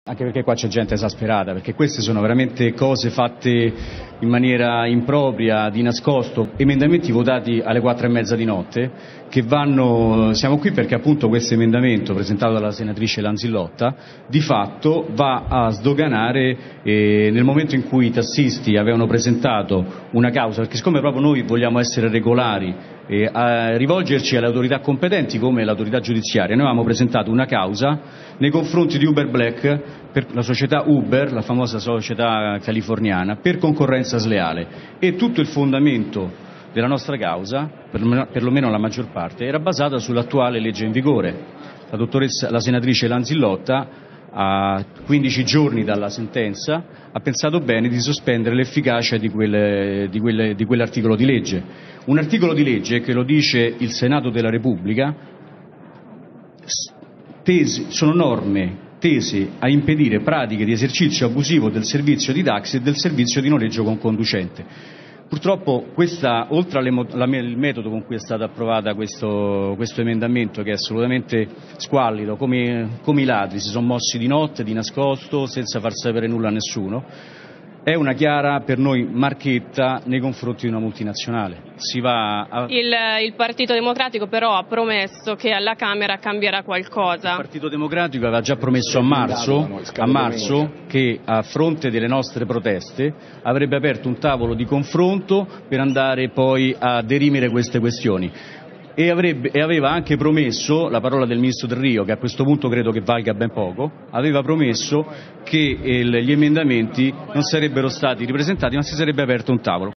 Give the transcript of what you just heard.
Anche perché qua c'è gente esasperata, perché queste sono veramente cose fatte in maniera impropria, di nascosto, emendamenti votati alle 4:30 di notte, che siamo qui perché appunto questo emendamento presentato dalla senatrice Lanzillotta di fatto va a sdoganare nel momento in cui i tassisti avevano presentato una causa, perché siccome proprio noi vogliamo essere regolari, a rivolgerci alle autorità competenti come l'autorità giudiziaria, noi avevamo presentato una causa nei confronti di Uber Black, per la società Uber, la famosa società californiana, per concorrenza sleale, e tutto il fondamento della nostra causa, perlomeno la maggior parte, era basata sull'attuale legge in vigore. La senatrice Lanzillotta, a 15 giorni dalla sentenza, ha pensato bene di sospendere l'efficacia di quell'articolo di legge. Un articolo di legge che, lo dice il Senato della Repubblica, sono norme tese a impedire pratiche di esercizio abusivo del servizio di taxi e del servizio di noleggio con conducente. Purtroppo oltre al metodo con cui è stato approvato questo emendamento, che è assolutamente squallido, come i ladri si sono mossi di notte, di nascosto, senza far sapere nulla a nessuno, è una chiara, per noi, marchetta nei confronti di una multinazionale. Il Partito Democratico però ha promesso che alla Camera cambierà qualcosa. Il Partito Democratico aveva già promesso a marzo che, a fronte delle nostre proteste, avrebbe aperto un tavolo di confronto per andare poi a dirimere queste questioni. E aveva anche promesso, la parola del ministro Del Rio, che a questo punto credo che valga ben poco, aveva promesso che gli emendamenti non sarebbero stati ripresentati, ma si sarebbe aperto un tavolo.